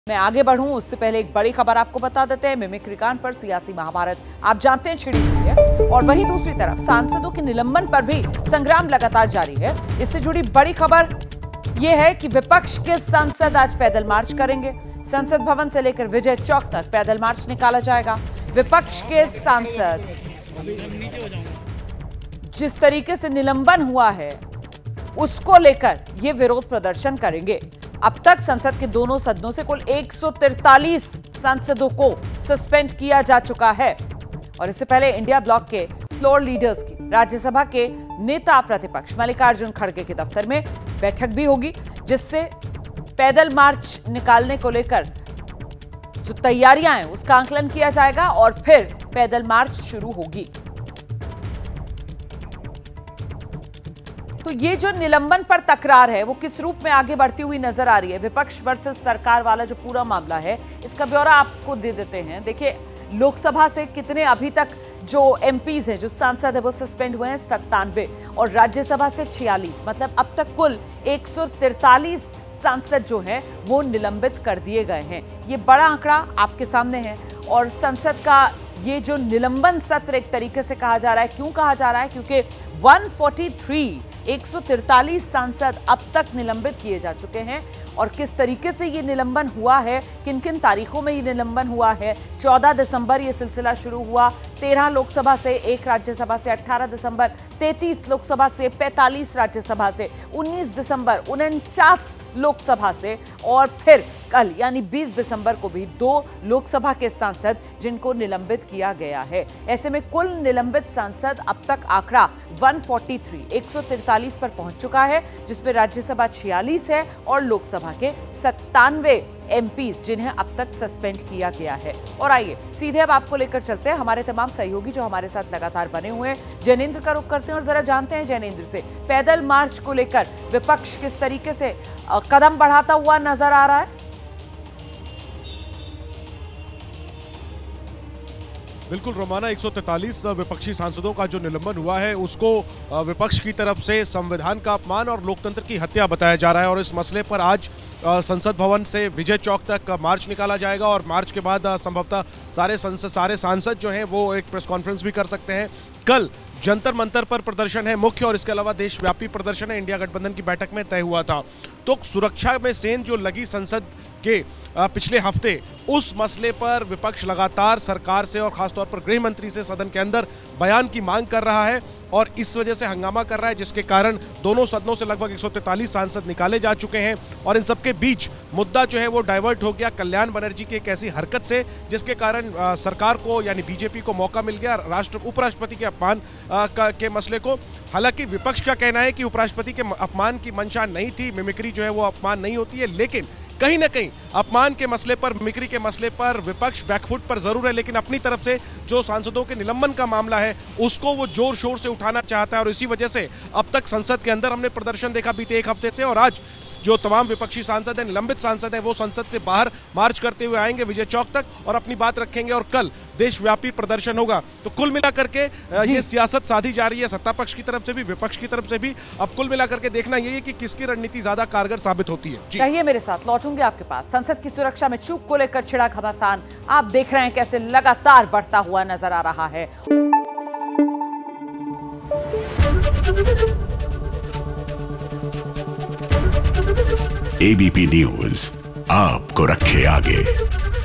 मैं आगे बढ़ूं उससे पहले एक बड़ी खबर आपको बता देते हैं। मिमिक्री कांड पर सियासी महाभारत आप जानते हैं छिड़ी हुई है और वहीं दूसरी तरफ सांसदों के निलंबन पर भी संग्राम लगातार जारी है। इससे जुड़ी बड़ी खबर यह है कि विपक्ष के सांसद आज पैदल मार्च करेंगे। संसद भवन से लेकर विजय चौक तक पैदल मार्च निकाला जाएगा। विपक्ष के सांसद जिस तरीके से निलंबन हुआ है उसको लेकर यह विरोध प्रदर्शन करेंगे। अब तक संसद के दोनों सदनों से कुल 143 सांसदों को सस्पेंड किया जा चुका है और इससे पहले इंडिया ब्लॉक के फ्लोर लीडर्स की राज्यसभा के नेता प्रतिपक्ष मल्लिकार्जुन खड़गे के दफ्तर में बैठक भी होगी, जिससे पैदल मार्च निकालने को लेकर जो तैयारियां हैं उसका आकलन किया जाएगा और फिर पैदल मार्च शुरू होगी। तो ये जो निलंबन पर तकरार है वो किस रूप में आगे बढ़ती हुई नजर आ रही है, विपक्ष वर्सेस सरकार वाला जो पूरा मामला है, इसका ब्यौरा आपको दे देते हैं। देखिए, लोकसभा से कितने अभी तक जो एमपीज हैं, जो सांसद है, वो सस्पेंड हुए हैं 97 और राज्यसभा से 46, मतलब अब तक कुल 143 सांसद जो हैं वो निलंबित कर दिए गए हैं। ये बड़ा आंकड़ा आपके सामने है और संसद का ये जो निलंबन सत्र एक तरीके से कहा जा रहा है, क्यों कहा जा रहा है, क्योंकि 143 सांसद अब तक निलंबित किए जा चुके हैं। और किस तरीके से ये निलंबन हुआ है, किन किन तारीखों में ये निलंबन हुआ है। 14 दिसंबर ये सिलसिला शुरू हुआ, 13 लोकसभा से, 1 राज्यसभा से, 18 दिसंबर 33 लोकसभा से, 45 राज्यसभा से, 19 दिसंबर 49 लोकसभा से और फिर कल यानी 20 दिसंबर को भी 2 लोकसभा के सांसद जिनको निलंबित किया गया है। ऐसे में कुल निलंबित सांसद अब तक आंकड़ा 143 पर पहुंच चुका है, जिसमें राज्यसभा 46 है और लोकसभा के 97 एमपीज जिन्हें अब तक सस्पेंड किया गया है। और आइए सीधे अब आपको लेकर चलते हैं हमारे तमाम सहयोगी जो हमारे साथ लगातार बने हुए हैं। जैनेंद्र का रुख करते हैं और जरा जानते हैं जैनेंद्र से पैदल मार्च को लेकर विपक्ष किस तरीके से कदम बढ़ाता हुआ नजर आ रहा है। बिल्कुल रोमाना, 143 विपक्षी सांसदों का जो निलंबन हुआ है उसको विपक्ष की तरफ से संविधान का अपमान और लोकतंत्र की हत्या बताया जा रहा है और इस मसले पर आज संसद भवन से विजय चौक तक मार्च निकाला जाएगा और मार्च के बाद संभवतः सारे सांसद जो हैं वो एक प्रेस कॉन्फ्रेंस भी कर सकते हैं। कल जंतर मंतर पर प्रदर्शन है मुख्य और इसके अलावा देशव्यापी प्रदर्शन है, इंडिया गठबंधन की बैठक में तय हुआ था। तो सुरक्षा में सेंध जो लगी संसद के पिछले हफ्ते, उस मसले पर विपक्ष लगातार सरकार से और खासतौर पर गृह मंत्री से सदन के अंदर बयान की मांग कर रहा है और इस वजह से हंगामा कर रहा है, जिसके कारण दोनों सदनों से लगभग 143 सांसद निकाले जा चुके हैं। और इन सबके बीच मुद्दा जो है वो डाइवर्ट हो गया कल्याण बनर्जी की एक ऐसी हरकत से, जिसके कारण सरकार को यानी बीजेपी को मौका मिल गया उपराष्ट्रपति के अपमान के मसले को। हालांकि विपक्ष का कहना है कि उपराष्ट्रपति के अपमान की मंशा नहीं थी, मिमिक्री जो है वो अपमान नहीं होती है, लेकिन कहीं ना कहीं अपमान के मसले पर, मिमिक्री के मसले पर विपक्ष बैकफुट पर जरूर है, लेकिन अपनी तरफ से जो सांसदों के निलंबन का मामला है उसको वो जोर शोर से उठाना चाहता है और इसी वजह से अब तक संसद के अंदर हमने प्रदर्शन देखा बीते एक हफ्ते से। और आज जो तमाम विपक्षी सांसद हैं, निलंबित सांसद हैं, वो संसद से बाहर मार्च करते हुए आएंगे विजय चौक तक और अपनी बात रखेंगे और कल देशव्यापी प्रदर्शन होगा। तो कुल मिलाकर के ये सियासत साधी जा रही है, सत्ता पक्ष की तरफ से भी, विपक्ष की तरफ से भी। अब कुल मिलाकर के देखना यही है कि किसकी रणनीति ज्यादा कारगर साबित होती है। चाहिए मेरे साथ लौटूंगे आपके पास। संसद की सुरक्षा में चूक को लेकर छिड़ा घमासान आप देख रहे हैं कैसे लगातार बढ़ता हुआ नजर आ रहा है। एबीपी न्यूज आपको रखे आगे।